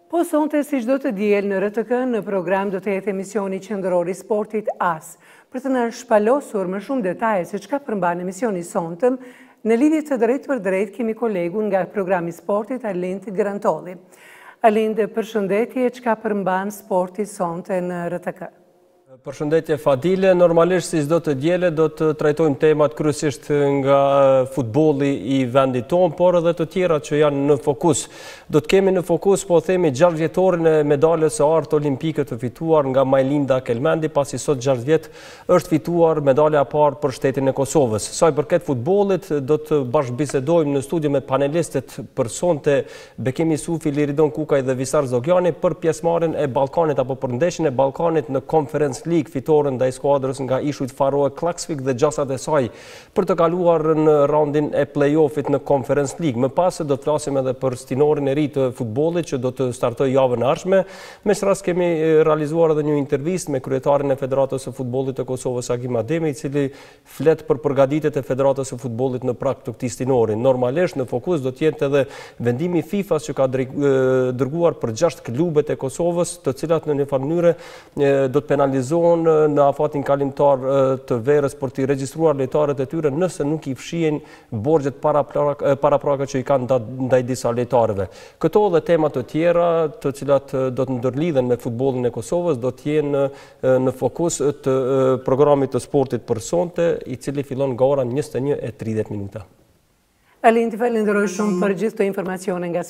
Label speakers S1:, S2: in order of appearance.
S1: Po sonte si çdo të diel në RTK në program do të jetë emisioni qendror i sportit AS. Për të na shpalosur më shumë detaje se çka përmban emisioni sontëm, në lidhje të drejtë për drejtë kemi kolegun nga programi i sportit Alind Grantolli. Alind, përshëndetje, çka përmban sporti sonte në RTK?
S2: Përshëndetje Fadile, normalisht si çdo të diele do të trajtojmë temat kryesisht nga futbolli i vendit tonë, por edhe të tjera që janë në fokus. Do të kemi në fokus, po themi, 6 vjetorin e medaljes së artë olimpike të fituar nga Majlinda Kelmendi, pasi sot 6 vjet është fituar medalja e parë për shtetin e Kosovës. Sa i përket futbollit, do të bashkëbisedojmë në studio me panelistët për sonte Bekimi Sufi, Liridon Kukaj dhe Visar Zogjani për pjesëmarrjen e Ballkanit apo për ndeshjen e Ballkanit në Conference League, fitoren ndaj skuadrës nga ishujt Faroe Klaksvik dhe gjasat e saj për të kaluar në raundin e play-offit në Conference League. Më pas do të flasim edhe për stinorin e ri të futbollit që do të startojë javën e ardhshme. Me rast kemi realizuar edhe një intervistë me kryetarin e Federatës së Futbollit të Kosovës Agim Ademi, i cili flet për përgatitjet e Federatës së Futbollit në prag të këtij stinori. Normalisht në fokus do të jetë edhe vendimi i FIFA-s që ka dërguar për 6 klubet e Kosovës, të cilat në një farë mënyrë do të penalizohen në afatin kalimtar të verës për të regjistruar lojtarët e tyre nëse nuk i fshihen borxhet paraprake që i kanë ndaj disa lojtarëve. Këto dhe tema të tjera, të cilat do të ndërlidhen me futbollin e Kosovës, do të jenë në fokus të programit të sportit për sonte, i cili fillon nga ora 21:30.
S1: Alind, falenderoj shumë për gjithë këto informacione nga